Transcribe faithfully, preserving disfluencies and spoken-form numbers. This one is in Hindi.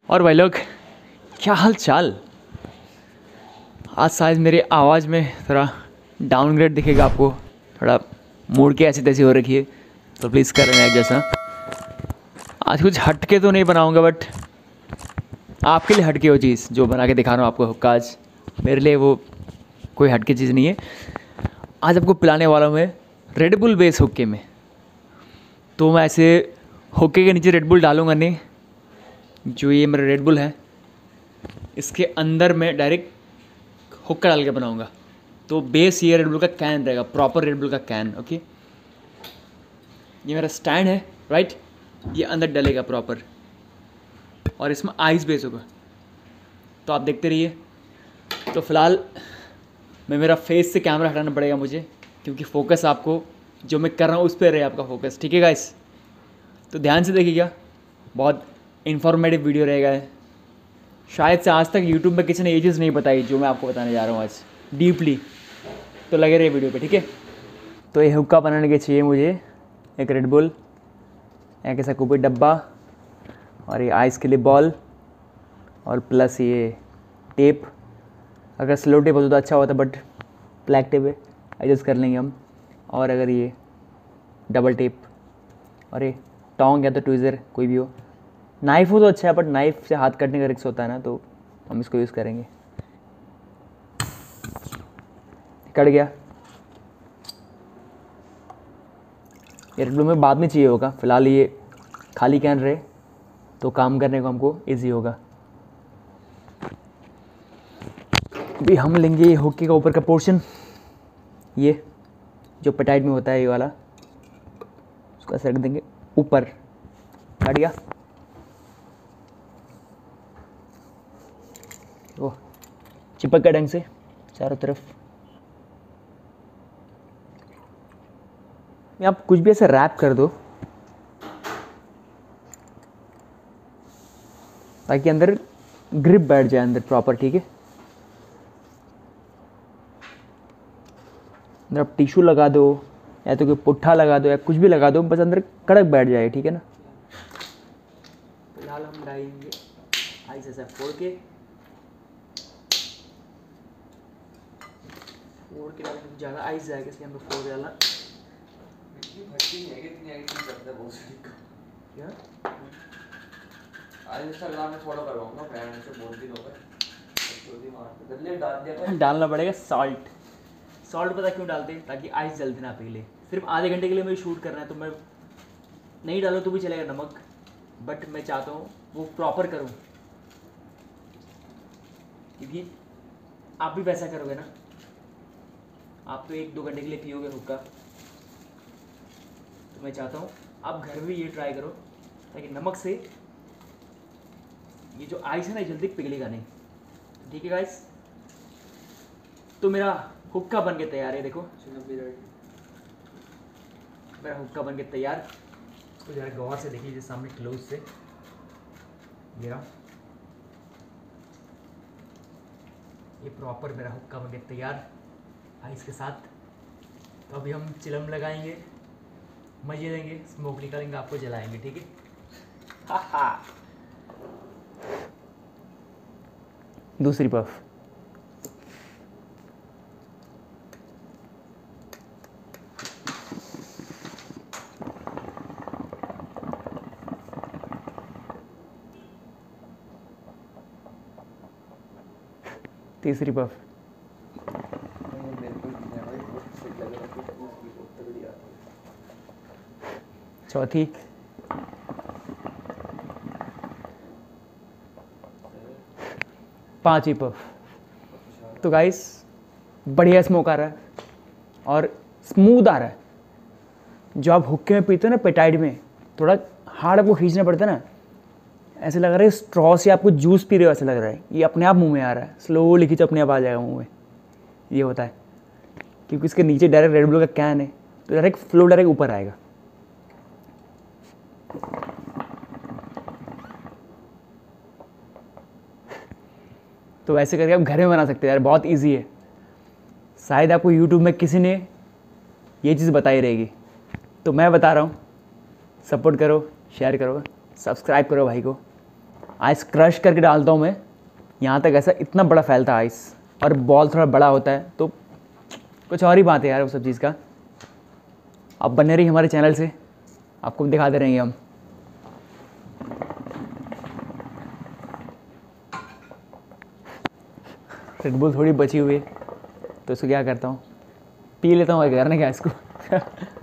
और भाई लोग, क्या हाल चाल। आज शायद मेरी आवाज़ में थोड़ा डाउनग्रेड दिखेगा आपको, थोड़ा मूड की ऐसी तैसी हो रखी है, तो प्लीज़ कर लेना जैसा। आज कुछ हटके तो नहीं बनाऊंगा, बट आपके लिए हटके वो चीज़ जो बना के दिखा रहा हूँ आपको हुक्का, आज मेरे लिए वो कोई हटके चीज़ नहीं है। आज आपको पिलाने वाला हूँ मैं रेड बुल बेस हुक्के में। तो मैं ऐसे हुक्के के नीचे रेड बुल डालूंगा नहीं, जो ये मेरा रेड बुल है इसके अंदर मैं डायरेक्ट हुक्का डाल के बनाऊंगा। तो बेस ये रेड बुल का कैन रहेगा, प्रॉपर रेड बुल का कैन। ओके, ये मेरा स्टैंड है राइट, ये अंदर डलेगा प्रॉपर, और इसमें आइस बेस होगा। तो आप देखते रहिए। तो फिलहाल मैं मेरा फेस से कैमरा हटाना पड़ेगा मुझे, क्योंकि फोकस आपको जो मैं कर रहा हूँ उस पर रहे आपका फोकस, ठीक है गाइस। तो ध्यान से देखिएगा, बहुत इन्फॉर्मेटिव वीडियो रहेगा। शायद से आज तक यूट्यूब में किसी ने ये चीज़ नहीं बताई जो मैं आपको बताने जा रहा हूँ आज डीपली। तो लगे रहे वीडियो पे, ठीक है। तो ये हुक्का बनाने के चाहिए मुझे एक रेड बुल, एक ऐसा कुपी डब्बा, और ये आइस के लिए बॉल, और प्लस ये टेप। अगर स्लो टेप होता तो अच्छा होता, बट ब्लैक टेप है, एडजस्ट कर लेंगे हम। और अगर ये डबल टेप, और ये टोंग या तो ट्विज़र कोई भी हो, नाइफ़ हो तो अच्छा है, बट नाइफ़ से हाथ कटने का रिस्क होता है ना, तो हम इसको यूज़ करेंगे। कट गया। ये रेड बुल में बाद में चाहिए होगा, फ़िलहाल ये खाली कैन रहे तो काम करने को हमको इजी होगा। अभी हम लेंगे ये हुक्के का ऊपर का पोर्शन, ये जो पेटाइट में होता है ये वाला, उसको ऐसे रख देंगे ऊपर। कट गया। वो चिपक गया ढंग से चारों तरफ। आप कुछ भी ऐसे रैप कर दो ताकि अंदर ग्रिप बैठ जाए अंदर प्रॉपर, ठीक है। अंदर आप टिश्यू लगा दो या तो कोई पुट्ठा लगा दो या कुछ भी लगा दो, बस अंदर कड़क बैठ जाए, ठीक है ना। फिलहाल हम डालेंगे आइस ऐसा फोड़ के फोड़ के डालेंगे, ज़्यादा आइस जाएगा इसलिए हम लोग फोड़ के डालना। डालना पड़ेगा सॉल्ट। सॉल्ट पता क्यों डालते हैं? ताकि आइस जल्दी ना पिघले। सिर्फ आधे घंटे के लिए मुझे शूट करना है, तो मैं नहीं डालूँ तो भी चलेगा नमक, बट मैं चाहता हूँ वो प्रॉपर करूँ, क्योंकि आप भी वैसा करोगे ना। आप तो एक दो घंटे के लिए पियोगे हुक्का, तो मैं चाहता हूँ आप घर में ये ट्राई करो, ताकि नमक से ये जो आइस है ना जल्दी पिघलेगा नहीं, ठीक है गाइस। तो मेरा हुक्का बन के तैयार है, देखो मेरा हुक्का बन के तैयार। इसको जरा गौर से देखिए, जिस सामने क्लोज से ये रहा, ये प्रॉपर मेरा हुक्का बन के तैयार आइस के साथ। तो अभी हम चिलम लगाएंगे, मजे देंगे, स्मोक निकालेंगे, आपको जलाएंगे, ठीक है। हा हा। दूसरी पफ। तीसरी पफ। चौथी। पांचवी पफ। तो गाइस बढ़िया स्मोक आ रहा है और स्मूथ आ रहा है। जो आप हुक्के में पीते हो ना पेटाइड में, थोड़ा हार्ड आपको खींचना पड़ता है ना, ऐसे लग रहा है स्ट्रॉ से आपको जूस पी रहे हो, ऐसे लग रहा है। ये अपने आप मुंह में आ रहा है, स्लोली खींचो अपने आप आ जाएगा मुंह में। ये होता है क्योंकि इसके नीचे डायरेक्ट रेड बुल का कैन है, तो डायरेक्ट फ्लो डायरेक्ट ऊपर आएगा। तो ऐसे करके आप घर में बना सकते हैं यार, बहुत इजी है। शायद आपको यूट्यूब में किसी ने ये चीज़ बताई रहेगी, तो मैं बता रहा हूँ। सपोर्ट करो, शेयर करो, सब्सक्राइब करो भाई को। आइस क्रश करके डालता हूँ मैं, यहाँ तक ऐसा इतना बड़ा फैलता है आइस, और बॉल थोड़ा बड़ा होता है तो कुछ और ही बात है यार वो सब चीज़ का। आप बने रहिए हमारे चैनल से, आपको दिखाते रहेंगे हम। रेड बुल थोड़ी बची हुई है तो इसको क्या करता हूँ, पी लेता हूँ, करने क्या इसको